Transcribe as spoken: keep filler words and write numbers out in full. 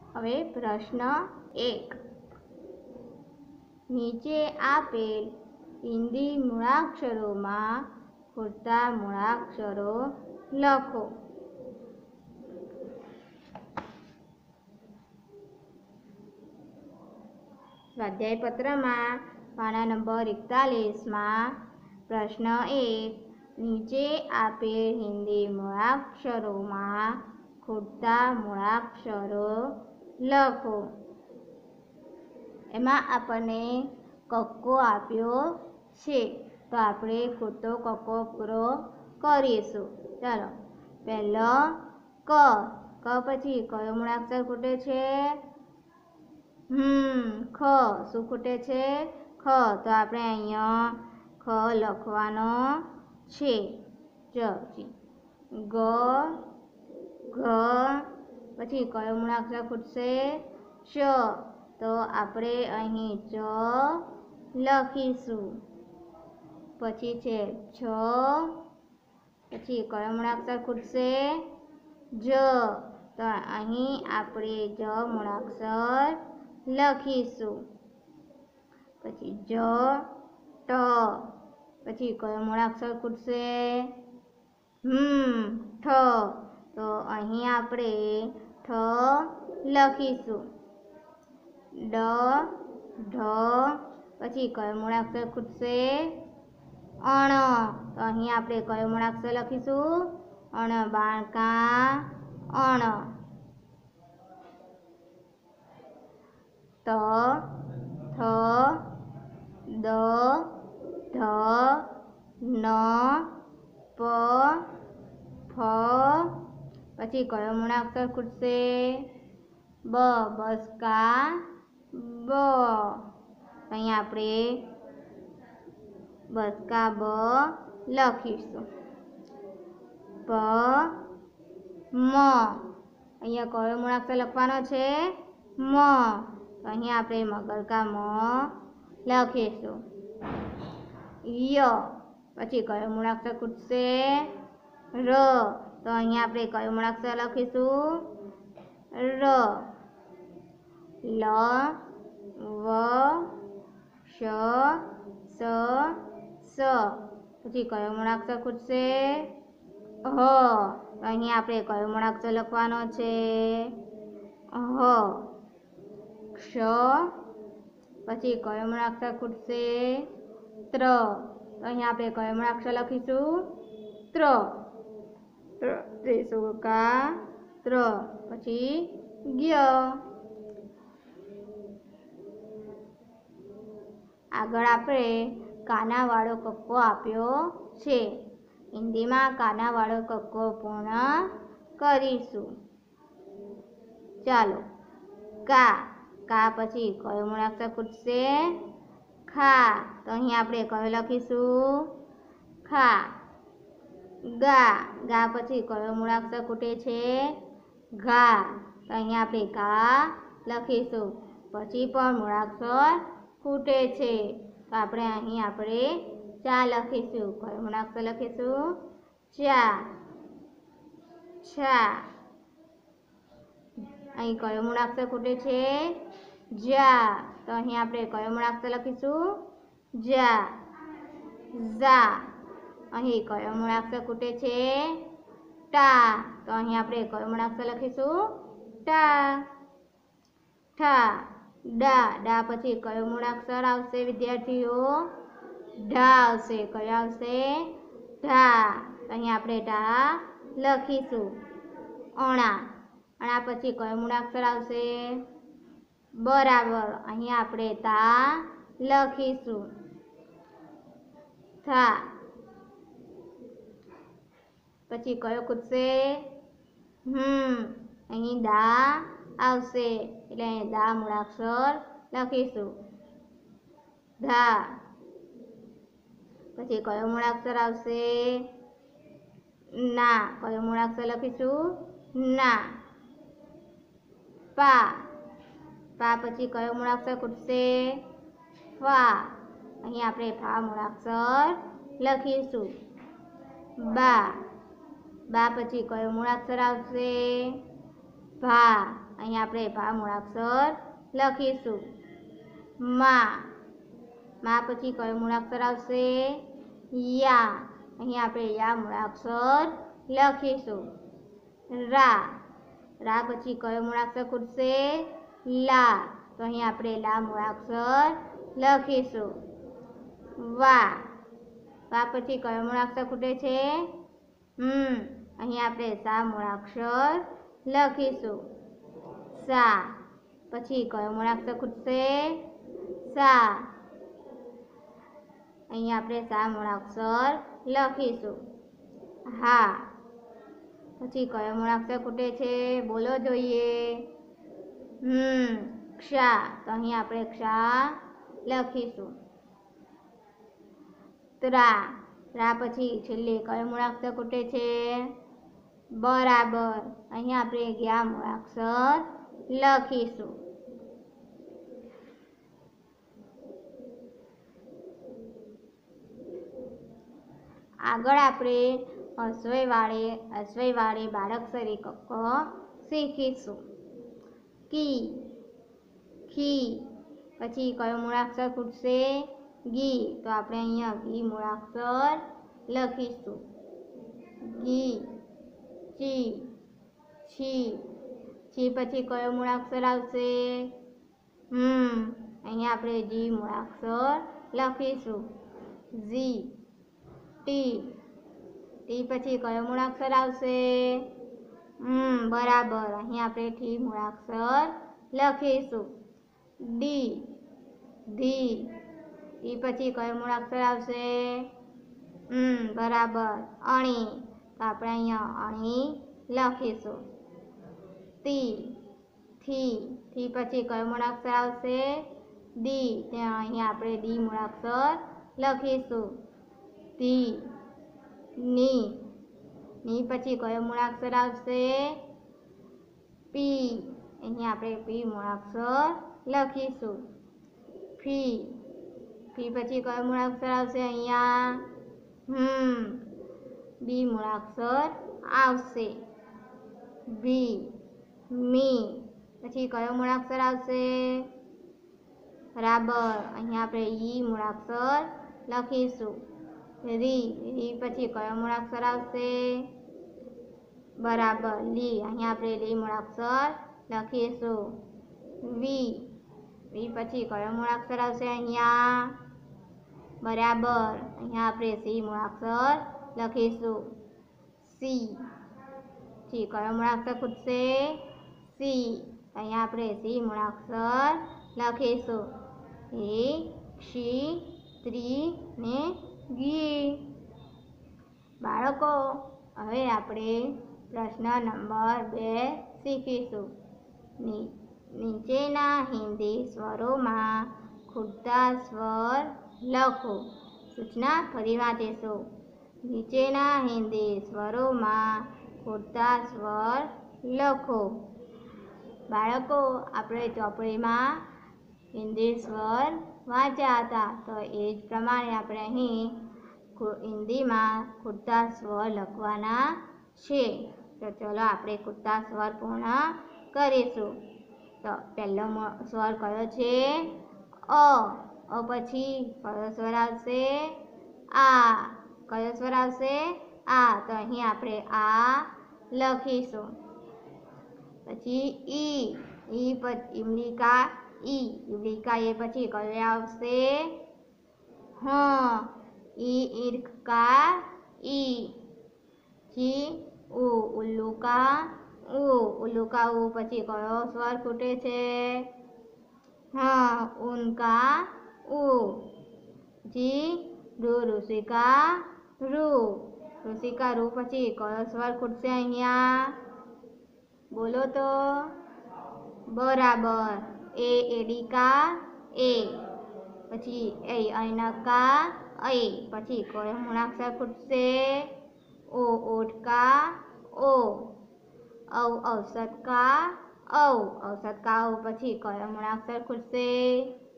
હવે પ્રશ્ન એક, નીચે આપેલ હિન્દી મૂળાક્ષરોમાં ખૂટતા મૂળાક્ષરો લખો. સ્વાધ્યાય પત્રમાં પાના નંબર એકતાલીસમાં પ્રશ્ન એક, નીચે આપેલ હિન્દી મૂળાક્ષરોમાં ખૂટતા મૂળાક્ષરો લખો. એમાં આપણને કક્કો આપ્યો છે, તો આપણે ખૂટતો કક્કો પૂરો કરીશું. ચાલો, પહેલો ક. ક પછી કયો મૂળાક્ષર ખૂટે છે? હમ ખ. શું ખૂટે છે? ખ. તો આપણે અહીંયા ખ લખવાનો છે. ચ. ગ. ઘ. પછી કયો મૂળાક્ષર ખૂટશે? ચ. તો આપણે અહીં ચ લખીશું. પછી છે છ. પછી કયો મૂળાક્ષર ખૂટશે? જ. તો અહીં આપણે જ મૂળાક્ષર લખીશું. પછી જ. ટ. પછી કયો મૂળાક્ષર ખૂટશે? હમ ઠ. તો અહીં આપણે ઠ લખીશું. ડ. ઢ. પછી કયો મૂળાક્ષર ખૂટશે? અણ. તો અહીં આપણે કયો મૂળાક્ષર લખીશું? અણ બાણકા અણ. ત. થ. દ. ધ. ન. પ. ફ. પછી કયો મૂળાક્ષર ખૂટશે? બ. બસકા બ. અહીં આપણે બસકા બ લખીશું. પ. મ. અહીંયા કયો મૂળાક્ષર લખવાનો છે? મ. અહીં આપણે મગરકા મ લખીશું. ય. પછી કયો મૂળાક્ષર ખૂટશે? ર. તો અહીં આપણે કયો મૂળાક્ષર લખીશું? ર. લ. વ. શ. સ. સ. પછી કયો મૂળાક્ષર ખૂટશે? હ. અહીં આપણે કયો મૂળાક્ષર લખવાનો છે? હ. ક્ષ. પછી કયો મૂળાક્ષર ખૂટશે? ત્ર. અહીં આપણે કયો મૂળાક્ષર લખીશું? ત્ર. ત્રિશુળકા ત્ર. પછી જ્ઞ. આગળ આપણે કાનાવાળો કક્કો આપ્યો છે. હિન્દીમાં કાનાવાળો કક્કો પૂર્ણ કરીશું. ચાલો, કા. કા પછી કયો મૂળાક્ષર ખૂટશે? ખા. તો અહીં આપણે કયો લખીશું? ખા. ગા. ગા પછી કયો મૂળાક્ષર ખૂટે છે? ઘા. તો અહીં આપણે ઘા લખીશું. પછી પણ મૂળાક્ષર ખૂટે છે, તો આપણે અહીં આપણે ચા લખીશું. કયો મૂળાક્ષર લખીશું? ચા. છા. અહીં કયો મૂળાક્ષર ખૂટે છે? જા. તો અહીં આપણે કયો મૂળાક્ષર લખીશું? જા. ઝા. અહીં કયો મૂળાક્ષર ખૂટે છે? ટા. તો અહીં આપણે કયો મૂળાક્ષર લખીશું? ટા. ઠા. ડા. ડા પછી કયો મૂળાક્ષર આવશે વિદ્યાર્થીઓ? ઢા આવશે. કયો આવશે? ઢા. અહીં આપણે ઢા લખીશું. અણા. અણા પછી કયો મૂળાક્ષર આવશે? બરાબર. અહીં આપણે તા લખીશું. થા. પછી કયો ખૂટશે? હમ અહીં દા આવશે, એટલે અહીં દા મૂળાક્ષર લખીશું. ધા. પછી કયો મૂળાક્ષર આવશે? ના. કયો મૂળાક્ષર લખીશું? ના. પા. પા પછી કયો મૂળાક્ષર ખૂટશે? ફા. અહીં આપણે ફા મૂળાક્ષર લખીશું. બા. બા પછી કયો મૂળાક્ષર આવશે? ભા. અહીં આપણે ભા મૂળાક્ષર લખીશું. મા મા પછી કયો મૂળાક્ષર આવશે? યા. અહીં આપણે યા મૂળાક્ષર લખીશું. રા રા પછી કયો મૂળાક્ષર ખૂટશે? લા. તો અહીં આપણે લા મૂળાક્ષર લખીશું. વા વા પછી કયો મૂળાક્ષર ખૂટે છે? હમ અહીં આપણે સા મૂળાક્ષર લખીશું. સા પછી કયો મૂળાક્ષર ખૂટશે? સા. અહીં આપણે સા મૂળાક્ષર લખીશું. હા પછી કયો મૂળાક્ષર ખૂટે છે? બોલો જોઈએ. હમ ક્ષા. તો અહીં આપણે ક્ષા લખીશું. ત્રા રા પછી છેલ્લે કયો મૂળાક્ષર ખૂટે છે? બરાબર. અહીં આપણે ગયા મૂળાક્ષર લખીશું. આગળ આપણે અશ્વય વાળે અશ્વય વાળે બાળાક્ષરી કક્ક શીખીશું. કી ખી પછી કયો મૂળાક્ષર ખૂટશે? ગી. તો આપણે અહીંયા ગી મૂળાક્ષર લખીશું. ગી. ચી છી છી પછી કયો મૂળાક્ષર આવશે? હમ અહીંયા આપણે જી મૂળાક્ષર લખીશું. ઝી. ટી ટી પછી કયો મૂળાક્ષર આવશે? હમ બરાબર. અહીં આપણે ઠી મૂળાક્ષર લખીશું. ડી. ધી ઈ પછી કયો મૂળાક્ષર આવશે? હમ બરાબર. અણી. તો આપણે અહીંયા અણી લખીશું. તી. થી થી પછી કયો મૂળાક્ષર આવશે? દી. ત્યાં અહીંયા આપણે દી મૂળાક્ષર લખીશું. ધી. ની. ની પછી કયો મૂળાક્ષર આવશે? પી. અહીંયા આપણે પી મૂળાક્ષર લખીશું. ફી. ફી પછી કયો મૂળાક્ષર આવશે? અહીંયા હમ બી મૂળાક્ષર આવશે. વી. મી પછી કયો મૂળાક્ષર આવશે? બરાબર. અહીંયા આપણે ઈ મૂળાક્ષર લખીશું. રી. રી પછી કયો મૂળાક્ષર આવશે? બરાબર. લી. અહીંયા આપણે લી મૂળાક્ષર લખીશું. વી. વી પછી કયો મૂળાક્ષર આવશે? અહીંયા બરાબર. અહીંયા આપણે સી મૂળાક્ષર લખીશું. સી. સી કયો મૂળાક્ષર ખૂટશે? સી. અહીંયા આપણે સી મૂળાક્ષર લખીશું. એ ક્ષી ત્રી ને ગી. બાળકો હવે આપણે પ્રશ્ન નંબર બે શીખીશું. નીચેના હિન્દી સ્વરોમાં ખૂટતા સ્વર લખો. સૂચના ફરી વાંચીશું. નીચેના હિન્દી સ્વરોમાં ખૂટતા સ્વર લખો. બાળકો આપણે ચોપડીમાં હિન્દી સ્વર વાંચ્યા હતા, તો એ જ પ્રમાણે આપણે અહીં હિન્દીમાં ખૂટતા સ્વર લખવાના છે. તો ચલો આપણે ખૂટતા સ્વર પૂર્ણ કરીશું. તો પહેલો સ્વર કયો છે? અ. અ પછી કયો સ્વર આવશે? આ. કયો સ્વર આવશે? આ. તો અહીં આપણે આ લખીશું. પછી ઈ. ઈ પછી ઈમલીકા ઈ. ઈમલીકા એ પછી કયો આવશે? હ. ઈ ઈર્કા ઈ. જી ઉ. ઉલ્લુકા ઉ. ઉલ્લુકા ઉ પછી કયો સ્વર ખૂટે છે? હા. ઉનકા ઉ. જી રુ. ઋષિકા રૂ. ઋષિકા રૂ પછી કયો સ્વર ખૂટશે અહીંયા? બોલો તો. બરાબર. એ એડિકા એ. પછી એ ઐનકા એ. પછી કયો મૂળાક્ષર ખૂટશે? ઓ. ઓઠકા ઓ. ઔ. ઔષધકા ઔ. ઔષધકા ઔ પછી કયો મૂળાક્ષર ખૂટશે?